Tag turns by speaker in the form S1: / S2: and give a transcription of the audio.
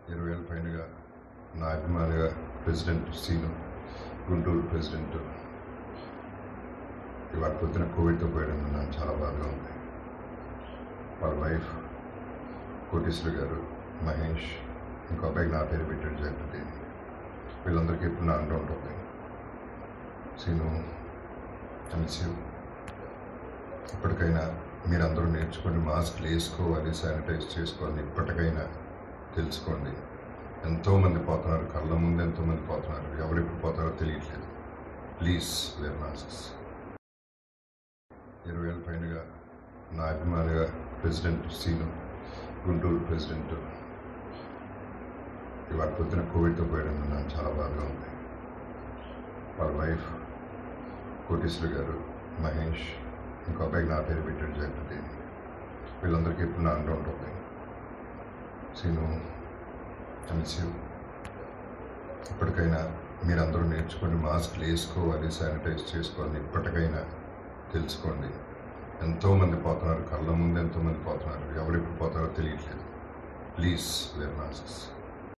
S1: 20 ఏళ్ళ పైనగా నా అభిమానిగా ప్రెసిడెంట్ సీను, గుంటూరు ప్రెసిడెంట్ ఇవాళ పొద్దున కోవిడ్తో పోయడం నాకు చాలా బాధగా ఉంది. వాళ్ళ వైఫ్ కోటేశ్వరి గారు, మహేష్, ఇంకో అబ్బాయికి నా పేరు పెట్టాడు జగపతి. వీళ్ళందరికీ ఎప్పుడు నా అండ ఉంటుంది. Seenu, miss you. ఇప్పటికైనా మీరందరూ నేర్చుకోండి, మాస్క్లు వేసుకోవాలి, శానిటైజ్ చేసుకోవాలి. ఇప్పటికైనా తెలుసుకోండి. ఎంతోమంది పోతున్నారు, కళ్ళ ముందు ఎంతోమంది పోతున్నారు. ఎవరెప్పుడు పోతారో తెలియట్లేదు. Please wear masks. 20 ఏళ్ళ పైనగా నా అభిమానిగా ప్రెసిడెంట్ సీను, గుంటూరు ప్రెసిడెంట్ ఇవాళ పొద్దున కోవిడ్తో పోయడం నాకు చాలా బాధగా ఉంది. వాళ్ళ వైఫ్ కోటేశ్వరి గారు, మహేష్, ఇంకో అబ్బాయికి నా పేరు పెట్టాడు జగపతి. వీళ్ళందరికీ ఎప్పుడు నా అండ ఉంటుంది. Seenu, miss you. ఇప్పటికైనా మీరందరూ నేర్చుకోండి, మాస్క్లు వేసుకోవాలి, శానిటైజ్ చేసుకోవాలి. ఇప్పటికైనా తెలుసుకోండి. ఎంతోమంది పోతున్నారు, కళ్ళ ముందు ఎంతోమంది పోతున్నారు. ఎవరెప్పుడు పోతారో తెలియట్లేదు. Please wear masks.